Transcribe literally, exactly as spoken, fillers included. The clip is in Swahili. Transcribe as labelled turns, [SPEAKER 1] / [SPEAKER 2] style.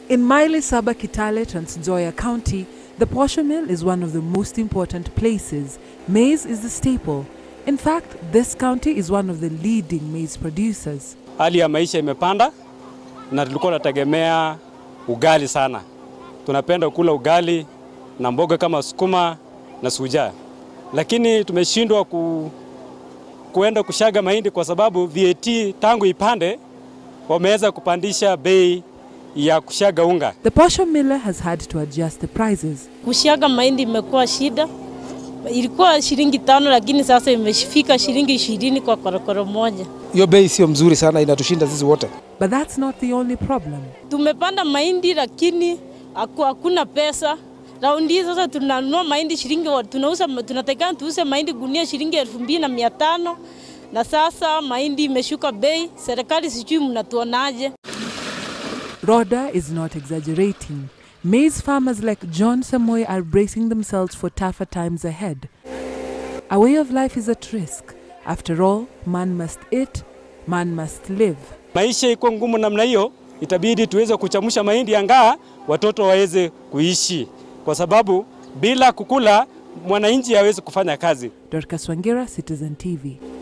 [SPEAKER 1] In Maile Saba Kitale, Trans Nzoia County, the posho mill is one of the most important places. Maize is the staple. In fact, this county is one of the leading maize producers.
[SPEAKER 2] Hali ya maisha imepanda na tulikuwa tunategemea ugali sana. Tunapenda kula ugali na mboga kama sukuma na suja. Lakini tumeshindwa ku, kuenda kushaga mahindi kwa sababu V A T tangu ipande wameweza kupandisha bei ya kushaga unga.
[SPEAKER 1] The posho miller has had to adjust the prices.
[SPEAKER 3] Kushaga mahindi imekuwa shida. Ilikuwa shilingi tano lakini sasa imefika shilingi ishirini kwa korokoro moja.
[SPEAKER 4] Hiyo bei sio mzuri sana, inatushinda sisi wote.
[SPEAKER 1] But that's not the only problem.
[SPEAKER 3] Tumepanda mahindi lakini hakuna pesa. Raundi hii sasa tunanunua mahindi shilingi, tunauza, tunatakana tuuze mahindi gunia shilingi elfu mbili na mia tano na sasa mahindi imeshuka bei. Serikali sijui mnatuonaje.
[SPEAKER 1] Rhoda is not exaggerating. Maize farmers like John Samoy are bracing themselves for tougher times ahead. A way of life is at risk. After all, man must eat, man must live.
[SPEAKER 2] Maisha iko ngumu namna hiyo, itabidi tuweze kuchamusha mahindi angaa watoto waweze kuishi. Kwa sababu bila kukula mwananchi hawezi kufanya kazi.
[SPEAKER 1] Dorcas Wangira, Citizen T V.